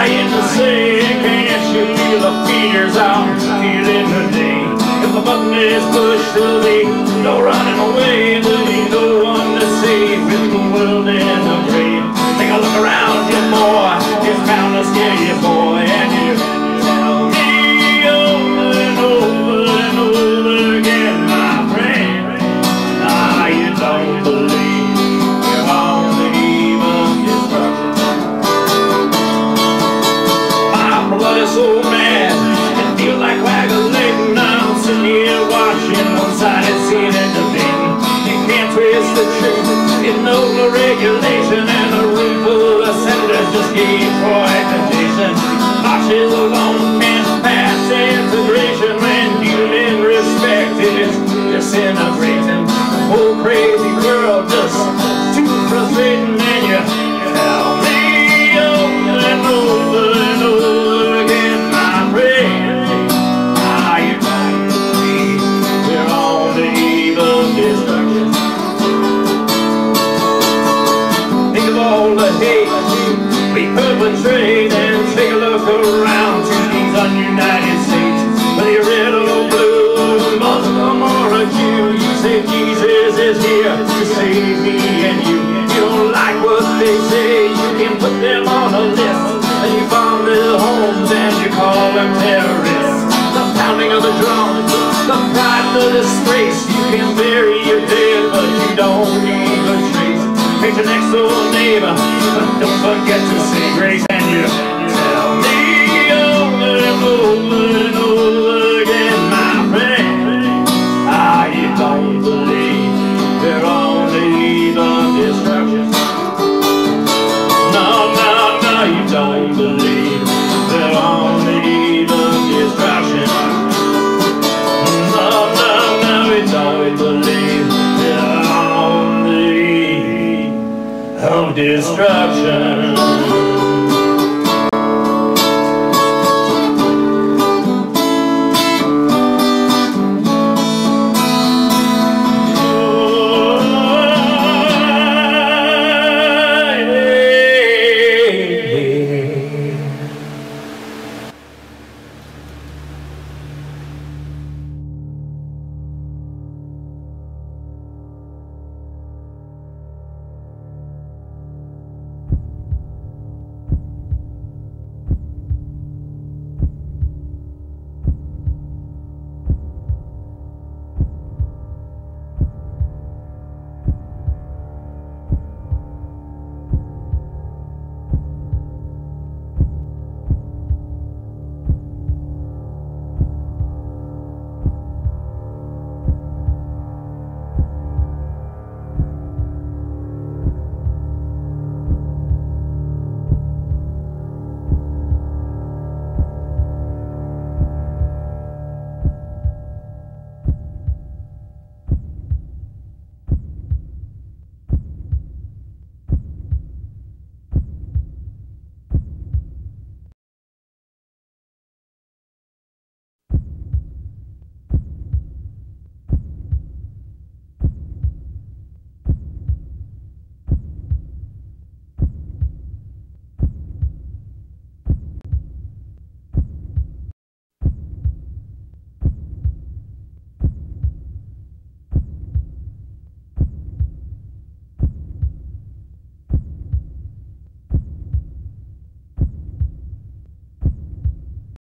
trying to say, can't you feel the fears I'm feeling today? If the button is pushed, there'll be no running away. There'll be no one to save with the world in the grave. Take a look around you, boy. It's bound to scare you, boy. And you tell me over and over and over again, my friend, ah, you don't believe you're on the eve of destruction. My blood is so mad, it feels like coagulating. I'm sitting here watching one-sided scene and debating. You can't twist the truth, you know the regulation, and the room full of senators just gave for accusation. Marches alone can't pass integration when human respect is disintegrating. Oh, crazy world, just too frustrating, and you tell me over and over and over again, my friend, ah, you don't believe we're on the eve of destruction. Think of all the hate we perpetrate and take a look around to these ununited states. Whether you're red or blue, Muslim or a Jew, you say Jesus is here to save me and you. You don't like what they say, you can put them on a list, and you bomb their homes and you call them terrorists. The pounding of the drum, the pride and the disgrace, you can bury your dead but you don't leave a trace. Hate your next door neighbor, but don't forget to say grace. And you tell me over and over and over again, my friend, ah, you don't believe we're on the eve of destruction. No, no, no, you don't believe we're on the eve of destruction. No, no, no, you don't believe we're on the eve of destruction.